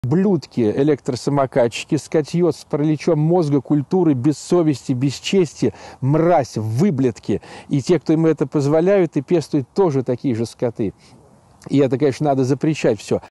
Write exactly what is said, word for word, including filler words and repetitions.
Блюдки, электросамокатчики, скотье с параличом мозга, культуры, без совести, без чести, мразь, выблядки. И те, кто им это позволяют и пестуют, тоже такие же скоты. И это, конечно, надо запрещать все.